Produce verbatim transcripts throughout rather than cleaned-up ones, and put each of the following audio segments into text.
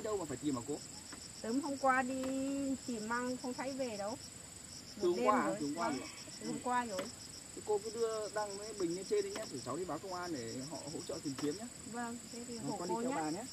đâu mà phải tìm hả cô? Sớm hôm qua đi tìm măng không thấy về đâu. Từ hôm qua, từ hôm qua vâng, rồi. từ hôm qua rồi. Thì cô cứ đưa đăng cái bình lên trên đấy nhé, để cháu đi báo công an để họ hỗ trợ tìm kiếm nhé. Vâng, thế thì Vâng, hộ con cô đi theo nhé. bà nhé.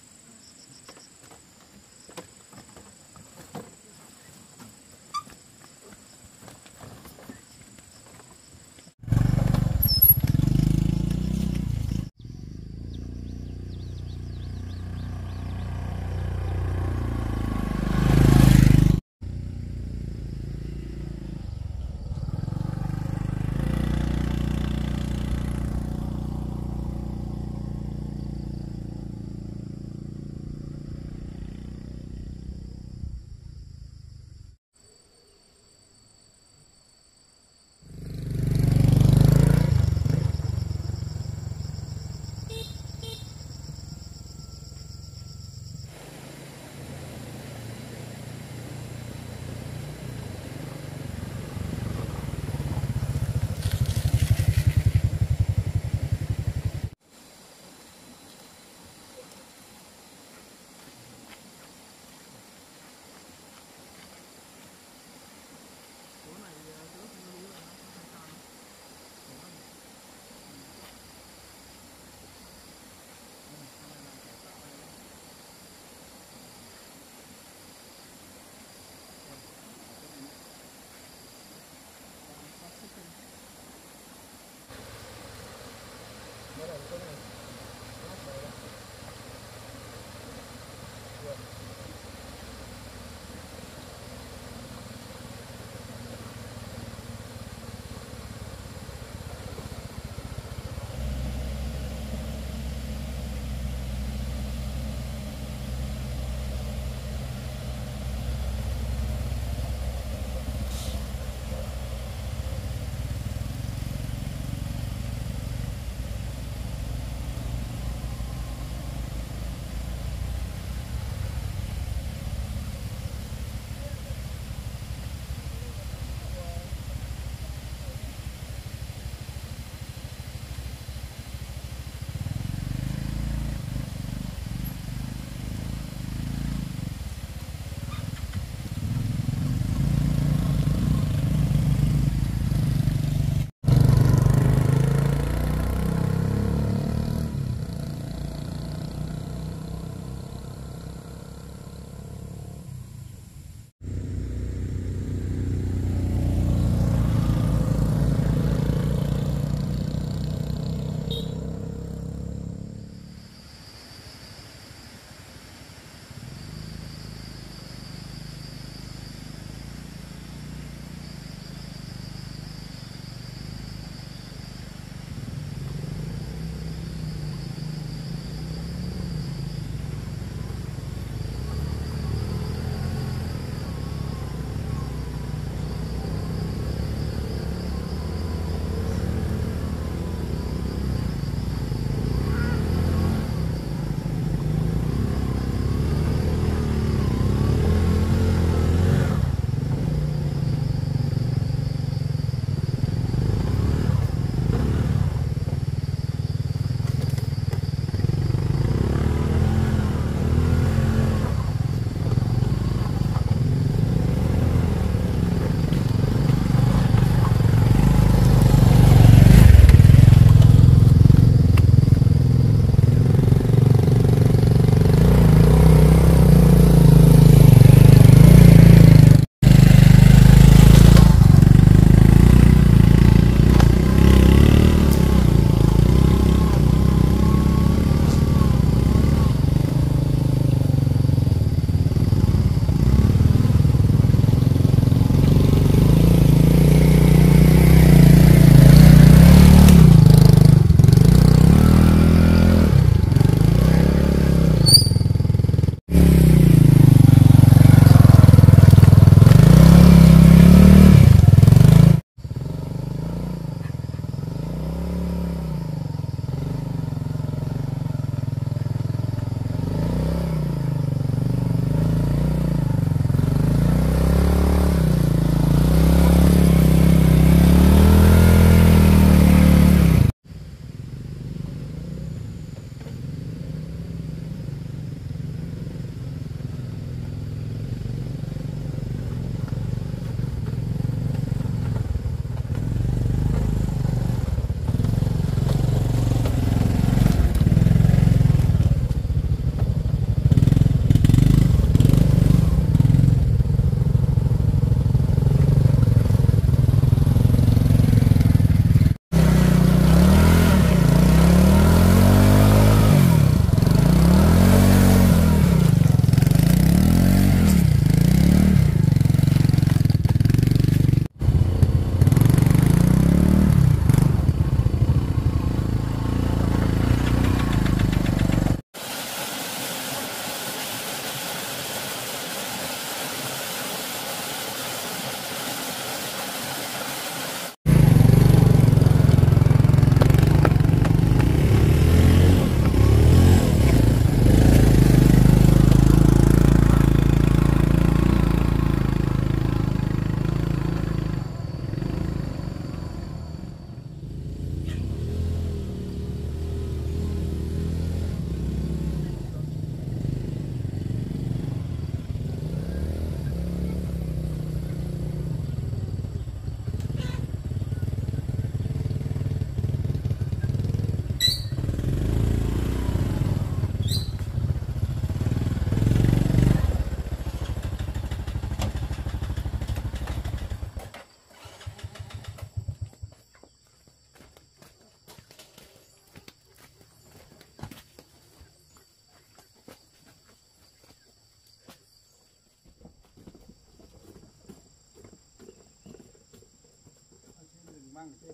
măng ở trên.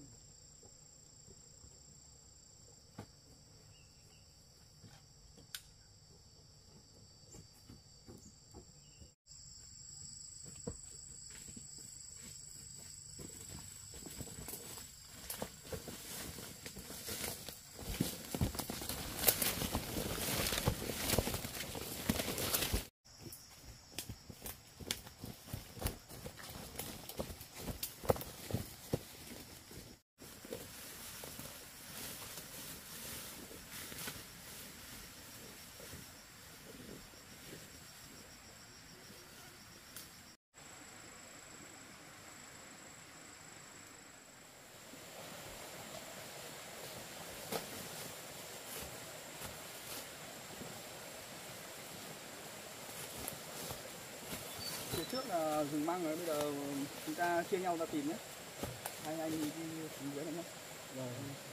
Phía trước là rừng măng rồi, bây giờ chúng ta chia nhau ra tìm nhé. Hai anh đi đi xuống dưới này nhé. Rồi.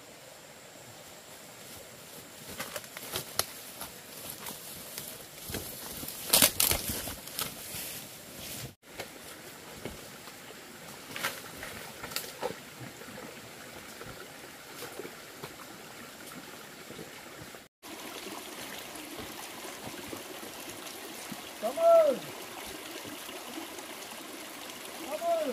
Cảm ơn. Cảm ơn.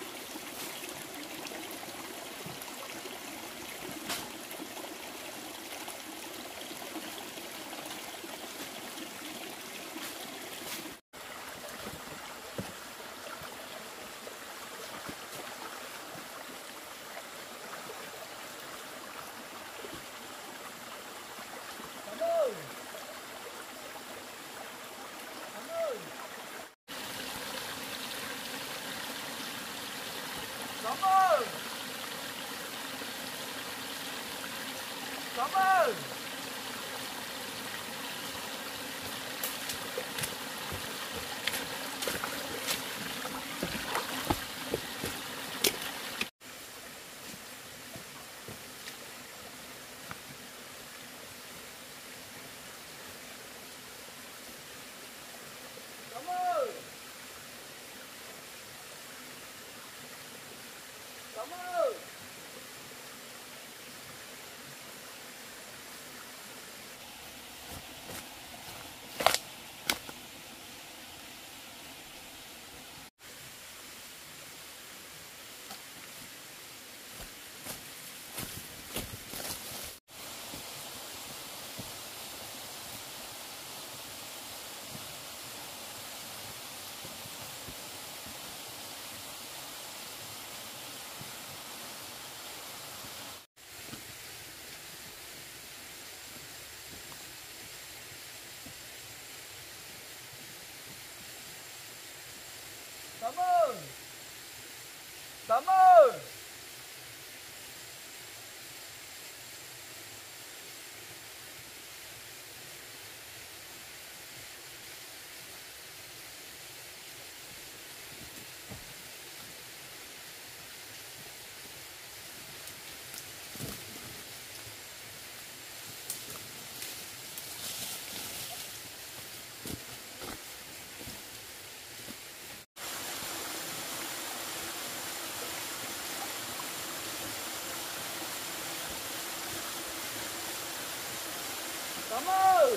Cảm ơn. Cảm ơn. Cảm ơn. Cảm ơn. Cảm ơn. Cảm ơn. Cảm ơn.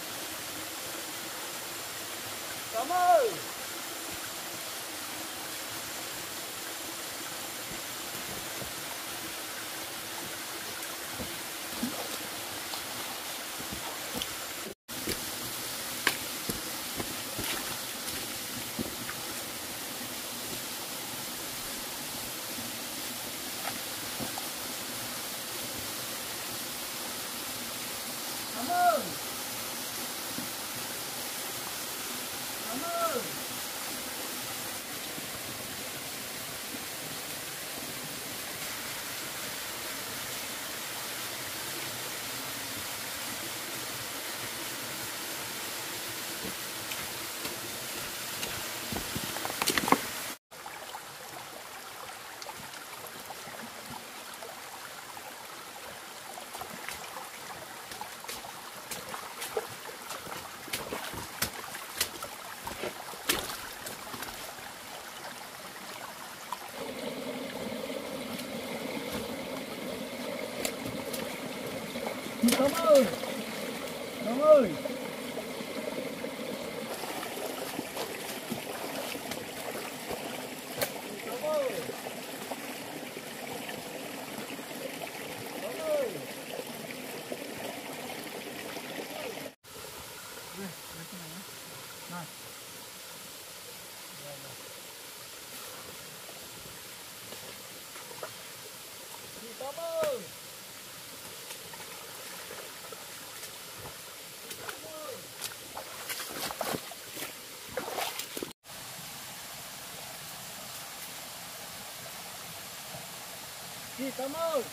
Cảm ơn. Cảm ơn. Cảm ơn. ơi. Chị Tâm ơi.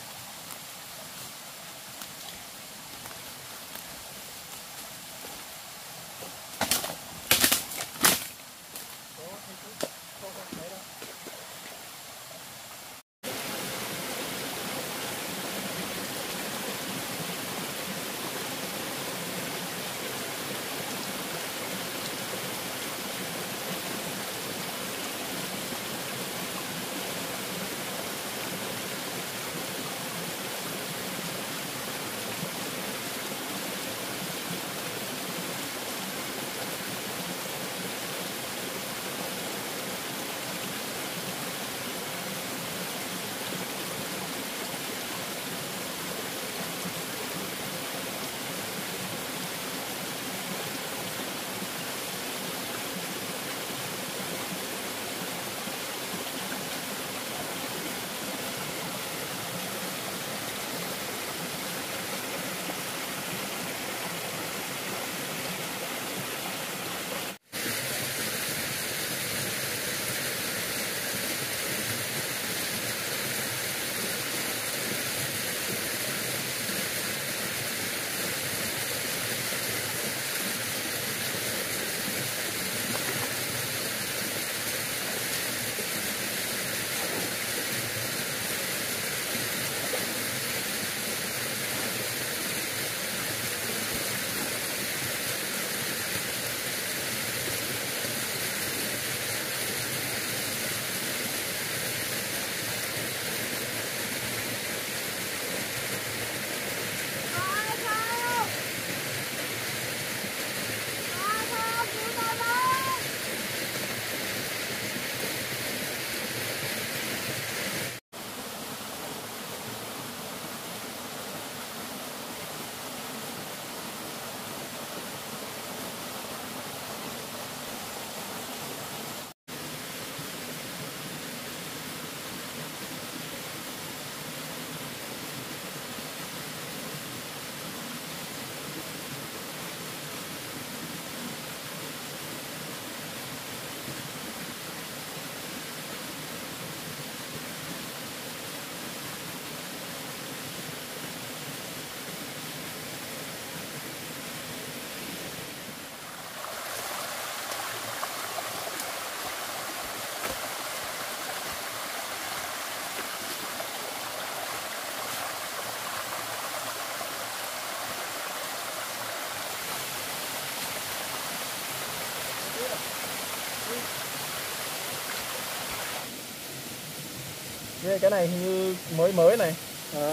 Cái này hình như mới mới này. À.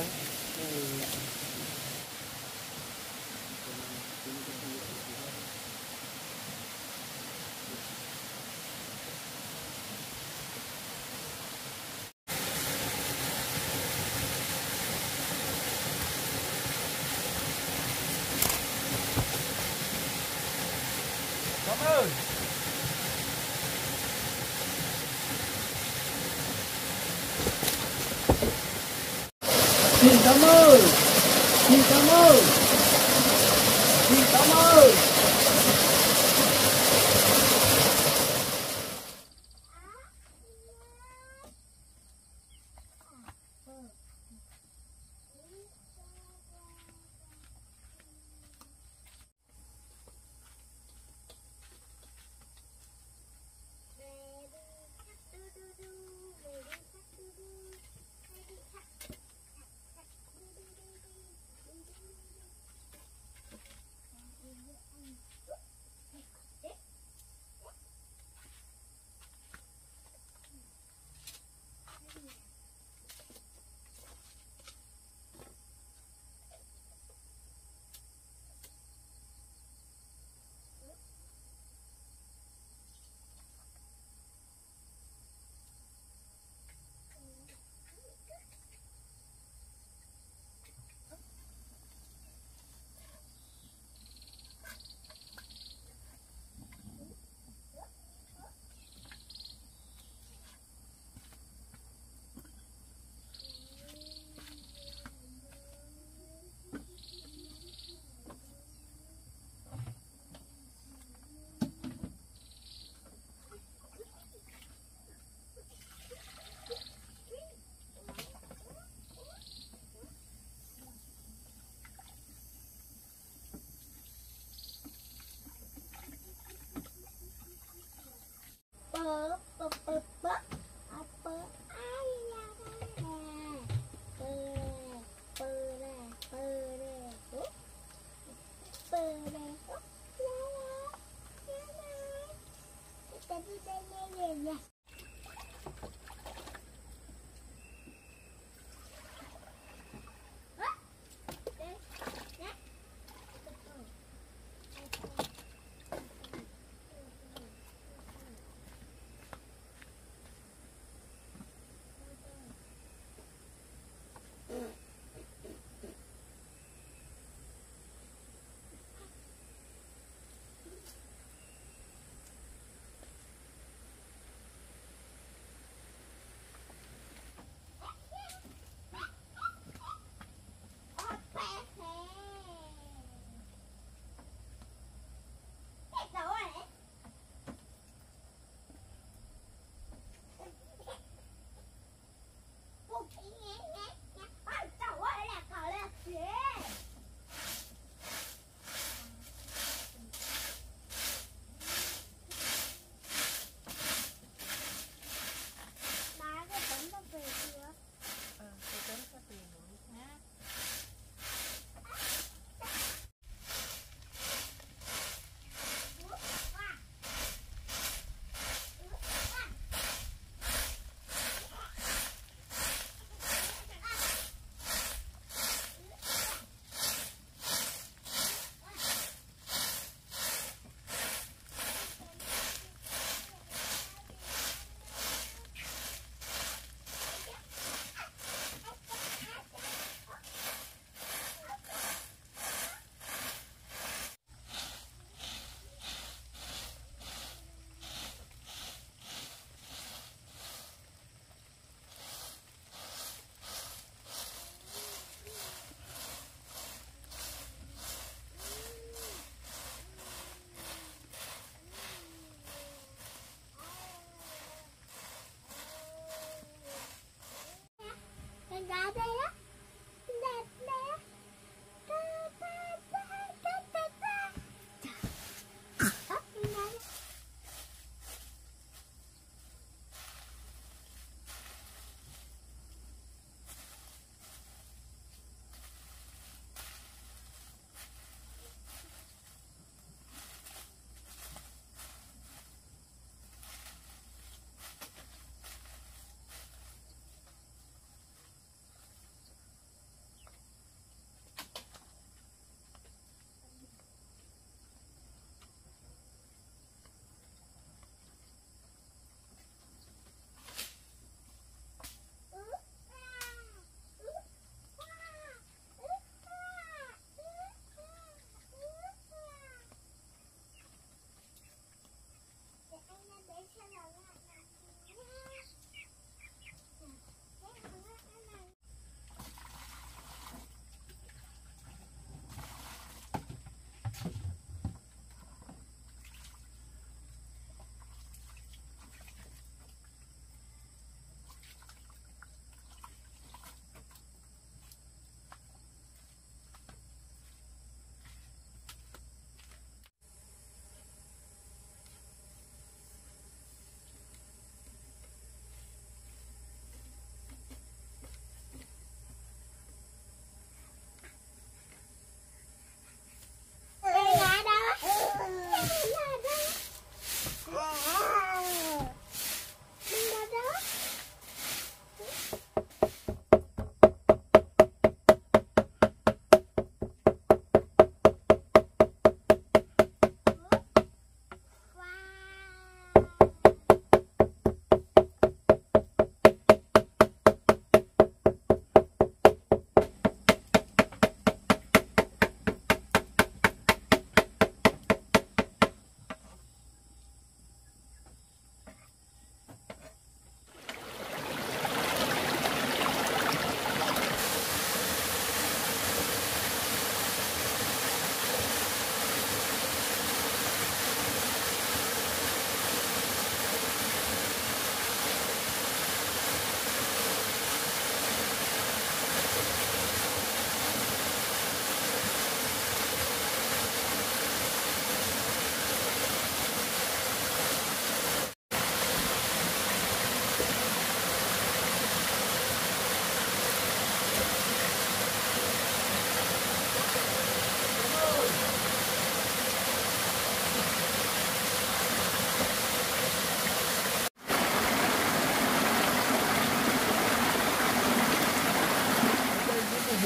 Cảm ơn. Chị Tâm ơi. Chị Tâm ơi. Chị Tâm ơi.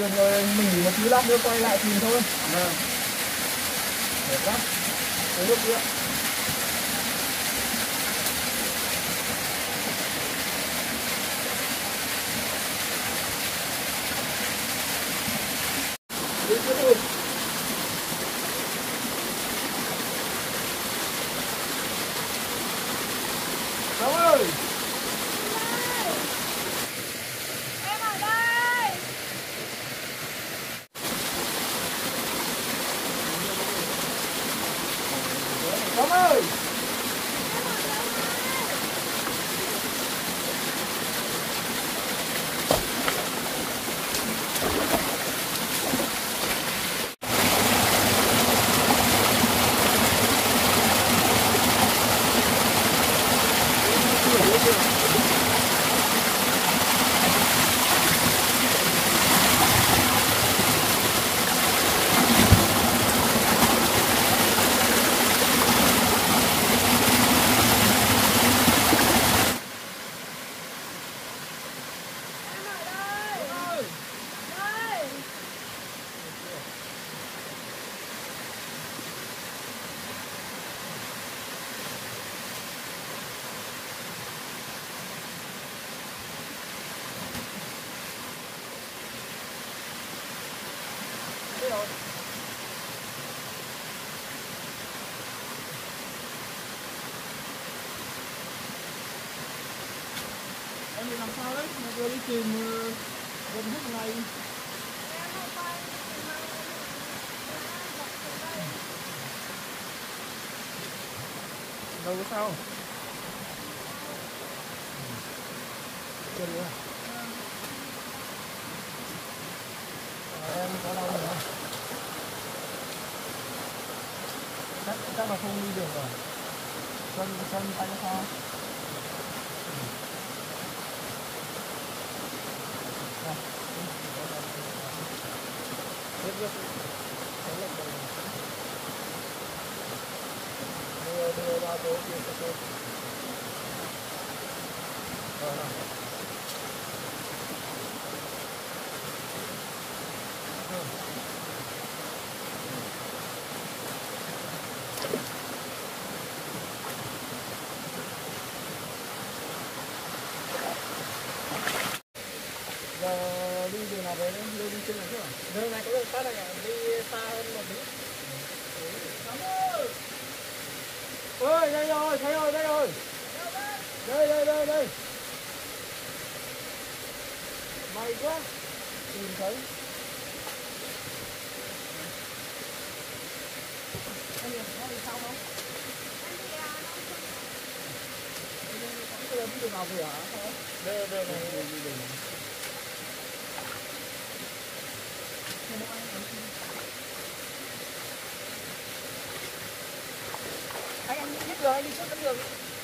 vườn rồi mình nghỉ một tí lát nữa quay lại tìm thôi. Vâng. Để lát lấy nước nữa. Đi tiếp thôi. Cháu ơi. Em ở đây. Cháu ơi. Em bị làm sao đấy? Mà vừa đi tìm gần hết ngày. Đâu có sao. Chưa nữa. À, em có đau nữa. Chắc chắc là không đi được rồi. Chân chân tay sao? Biết biết. Đấy là cái đưa đưa ra chỗ kia cho tôi. Rồi rồi. Giờ đi đường nào về đấy? Đi đi trên này chứ à? Đường này có đường tắt này cả, đi xa hơn một tí. Cảm ơn. Ơi, đây rồi, thấy rồi, đây rồi. Đây, đây, đây, đây. May quá. Tìm thấy. Anh nhìn có đi sau không? Bây giờ đi đường nào về hả? Đây, đây, này, đây, đi đường này. Anh anh biết đường, anh đi trước cái đường.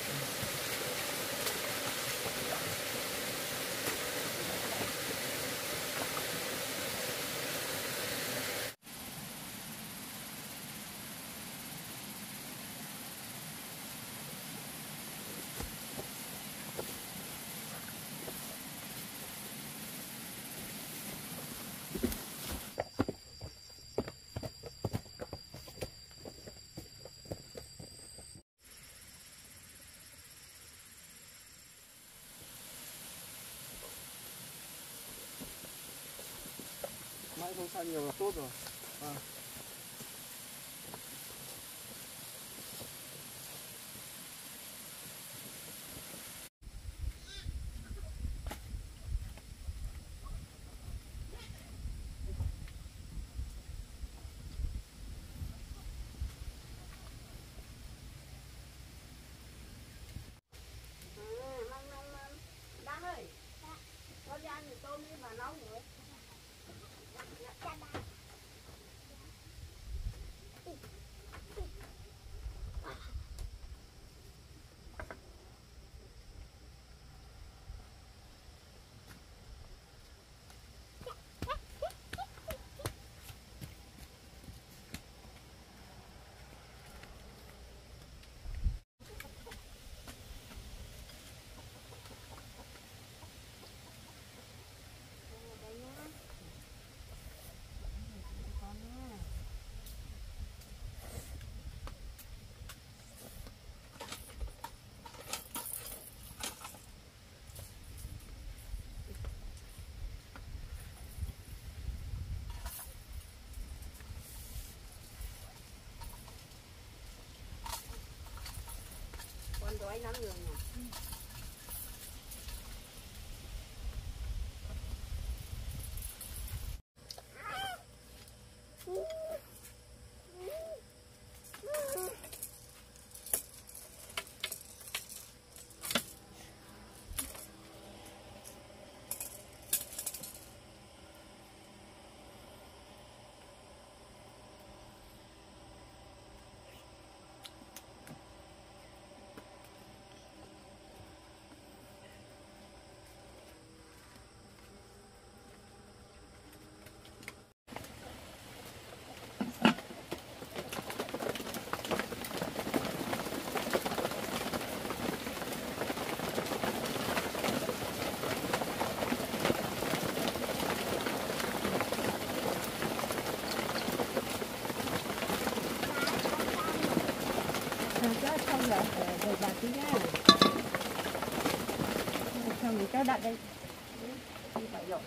Mãi không xa nhiều là tốt rồi. À. Đăng ơi, con đi ăn mì tôm đi mà nấu nữa. ấy lắm rồi nhỉ. Không rồi, để bà tí nha. Xong mình cho đặt đây. Đi phải rồi.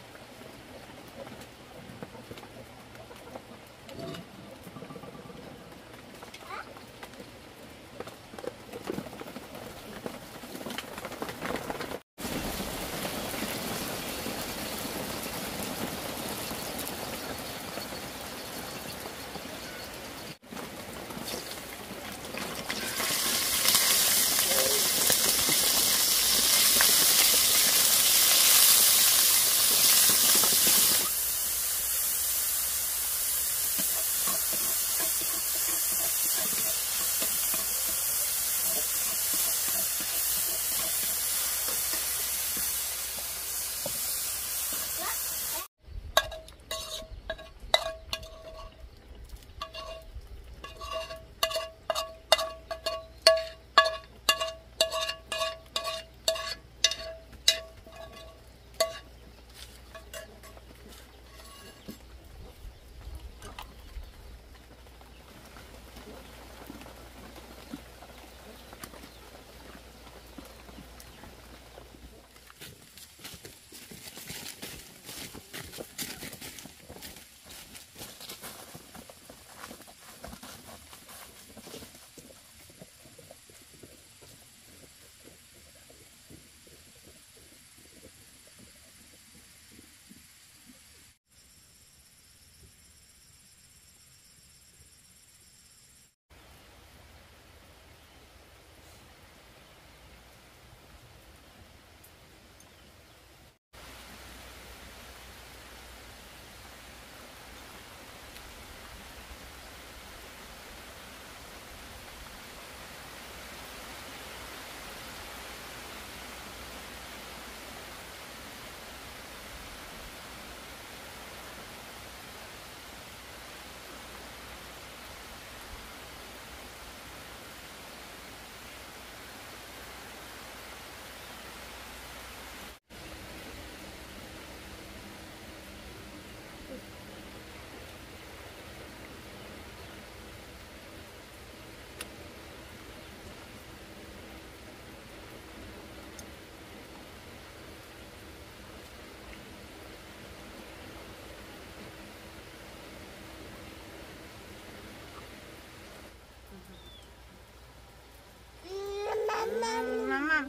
Mama.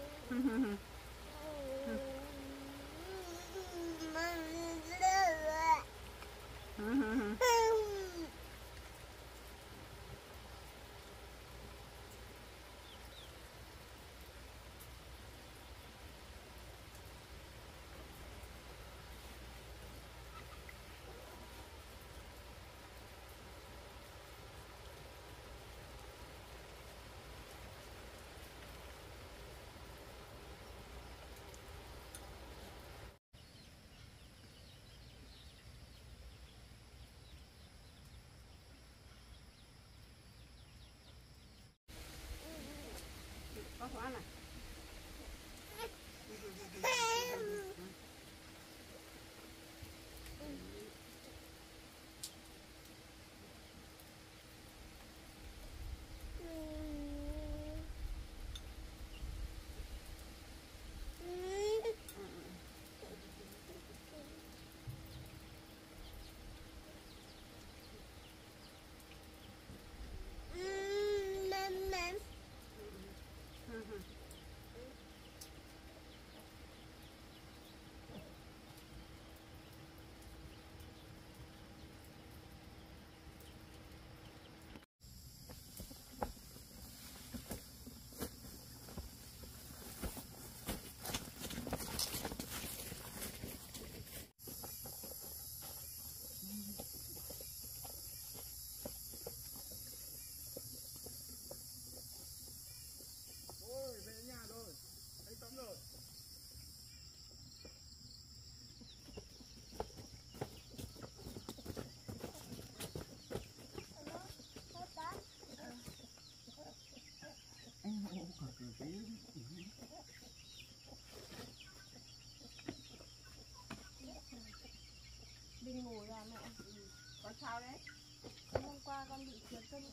sao đấy? Hôm qua con bị trượt chân.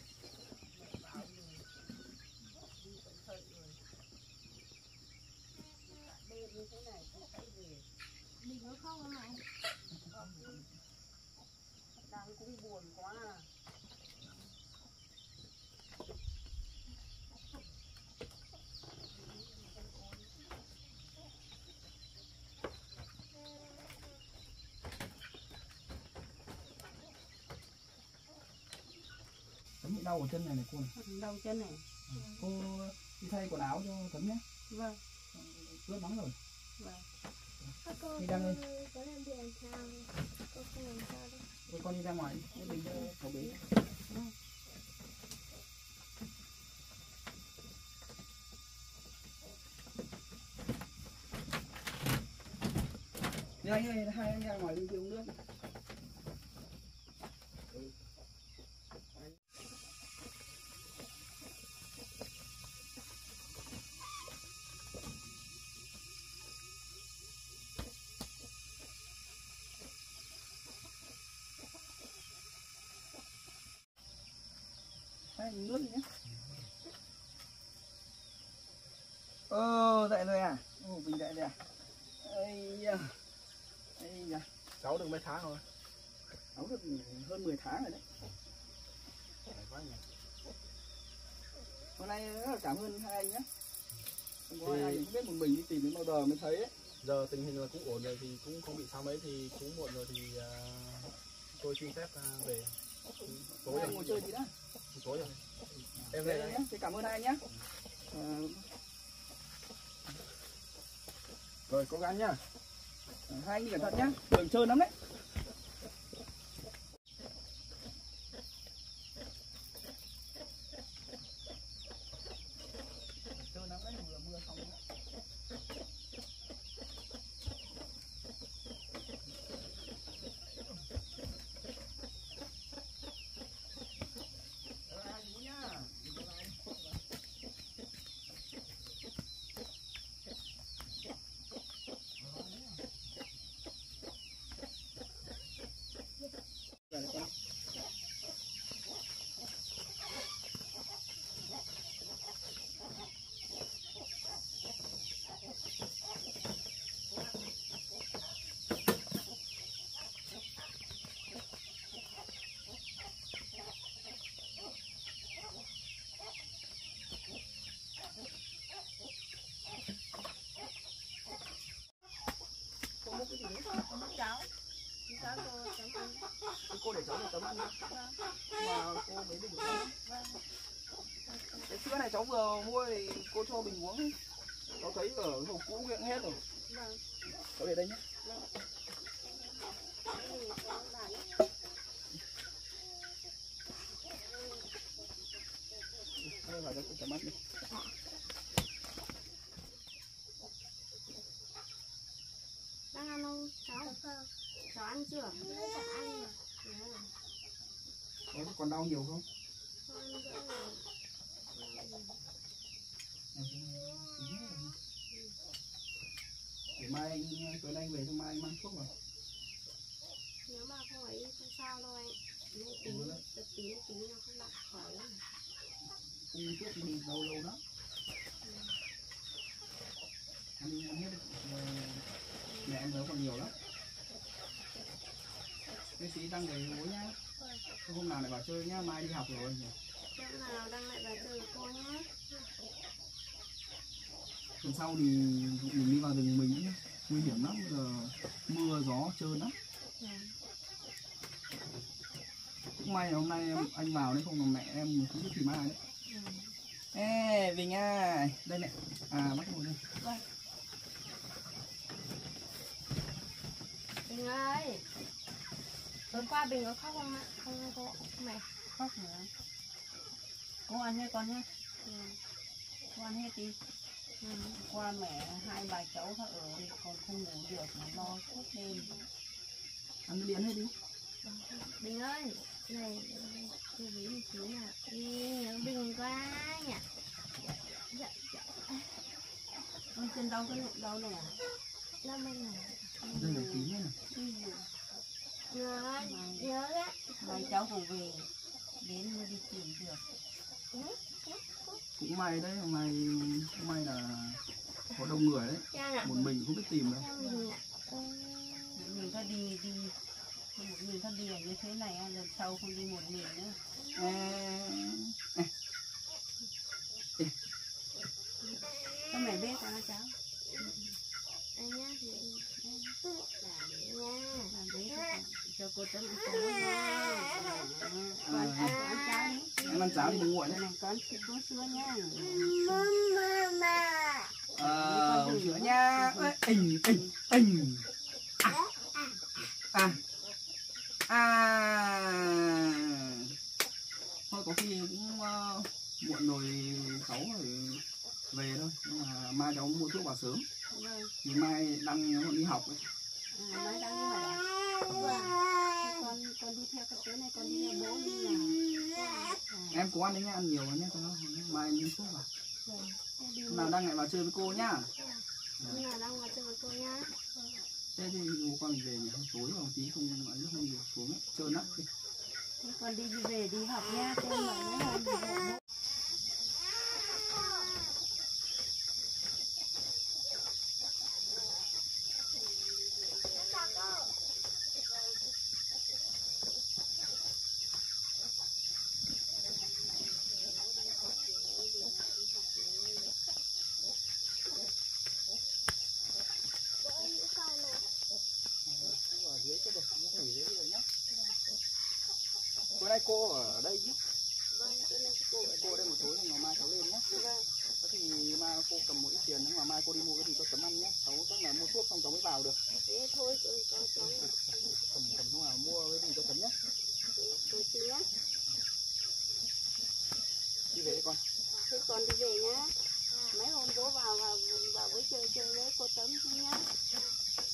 Mình có không hả mày? Đang cũng buồn quá à. Tấm bị đau ở chân này này cô này. Đau chân này. Ừ. Cô đi thay quần áo cho Tấm nhé. Vâng. Ướt nóng rồi. Vâng. Cô Đi đang ơi. có làm gì làm sao? Cô không làm sao đâu. Thôi con đi ra ngoài đi. Mình cho cậu bé. Đi anh ơi, hai anh ra ngoài đi uống nước. Hai nước nhé. Ô, dậy rồi à? Ô, mình dậy rồi à? Ây da. Ây da. Cháu được mấy tháng rồi? Cháu được hơn mười tháng rồi đấy. Phải quá nhỉ. Hôm nay rất là cảm ơn hai anh nhé. Không có hai anh không biết một mình đi tìm đến bao giờ mới thấy ấy. Giờ tình hình là cũng ổn rồi thì cũng không bị sao mấy, thì cũng muộn rồi thì uh, tôi xin phép uh, về. Tối Hai anh rồi. ngồi chơi gì đó? Tối rồi. Em Về về đây đây. nhé. Thế cảm ơn hai anh nhé. À, rồi cố gắng nhá. À, hai anh đi cẩn thận nhá. Đường trơn lắm đấy. Trơn lắm đấy, vừa mưa xong đấy. Cô mua cái gì đấy? Con mất cháu. Cháu cô cháu ăn. Cô để cháu được Tấm ăn nhé. Mà cô mấy bình uống. Cái sữa này cháu vừa mua thì cô cho mình uống. Cháu thấy ở hộp cũ cũng hết rồi. Vâng. Cháu để đây nhé. Vâng. Đây vào cho cô Tấm ăn đi. Đang ăn không cháu? Cháu ăn chưa? Cháu ăn rồi. Có còn đau nhiều không? Con đỡ rồi. Để mai anh tối nay anh về xong mai anh mang thuốc vào. Nếu mà không ấy không sao đâu anh. Nếu tính tự tính tính nó không nặng khỏi lắm. Uống thuốc thì mình lâu lâu đó. Ăn ăn hết mẹ em nấu còn nhiều lắm. Cái sĩ đăng đầy bố nhá. Hôm nào lại vào chơi nhá, mai đi học rồi. Hôm nào đăng lại vào chơi cô nhé. Tuần sau thì mình đi vào rừng mình nhé. Nguy hiểm lắm, giờ mưa gió trơn lắm. Cũng may là hôm nay em, anh vào đấy, không là mẹ em cũng biết tìm ai đấy. Ê, Bình à, đây này. À, bắt ngồi đây. Vâng. Bình ơi. Tối qua Bình có khóc không ạ? Không có mẹ khóc nữa. Cô ăn hết con nhé. Ừ. Cô ăn hết đi. Ừ. Qua mẹ hai bà cháu nó ở thì còn không ngủ được mà lo suốt đêm. Ăn cái điện hết đi. Bình ơi, này chú ví một chú nào. Đi nhớ Bình quá nhỉ. Dạ, dạ. Con chân đau cái đâu này à? Năm mươi này. Đây là tí nữa này. Ừ. nhớ nhớ đấy. Mai cháu còn về đến mới đi tìm được. Cũng may đấy, hôm nay hôm nay là có đông người đấy, Cha nè. một mình không biết tìm đâu. Cha mình nè. Ừ. Mình có đi đi một mình có đi ở như thế này lần sau không đi một mình nữa. Ê, ê, Các mẹ biết hả cháu? Đây nhá thì làm để nha. Làm biết cho cô Tấn ăn cháo nha. Con ăn ăn cháo đi. em ăn cháo thì đừng nguội nhé. Này con sữa sữa nhá. Mama. Ờ, uống sữa nha. Ê, Ình, ình, ình. À, à, à. Thôi có khi cũng uh, muộn rồi cháu rồi về thôi. Nhưng mà mai cháu mua thuốc vào sớm. Vâng. Thì mai Đăng nó còn đi học ấy. À, nói đang đi hỏi à? Vâng. Con con đi theo cái tối này con đi theo bố đi nào. Em cố ăn đấy nhá, ăn nhiều nhé, mai em đi thuốc vào. Vâng. Hôm nào Đăng lại vào chơi với cô nhá. Hôm nào đang ngoài chơi với cô nhá. Thế thì bố con về nhỉ, tối vào tí không ấy không được xuống ấy, trơn lắm. Con đi về đi học nha, con nói nó hơn đi học. Bữa nay cô ở đây chứ? Vâng, tôi lên cô ở Cô ở đây một tối ngày mai cháu lên nhé. Vâng. Thế thì mai cô cầm một ít tiền, nhưng mà mai cô đi mua cái gì cho tấm ăn nhé. Cháu chắc là mua thuốc xong cháu mới vào được. Thế thôi, tôi con cháu Cầm cầm không nào mua cái gì cho tấm nhé. tôi xía. Đi về đi con. Thế con đi về nhá. Mấy hôm bố vào vào vào với chơi chơi với cô Tấm nhá.